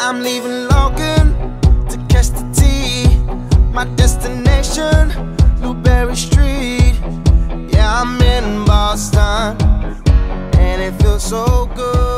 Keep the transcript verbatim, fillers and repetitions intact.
I'm leaving Logan to catch the T. My destination, Blueberry Street. Yeah, I'm in Boston, and it feels so good.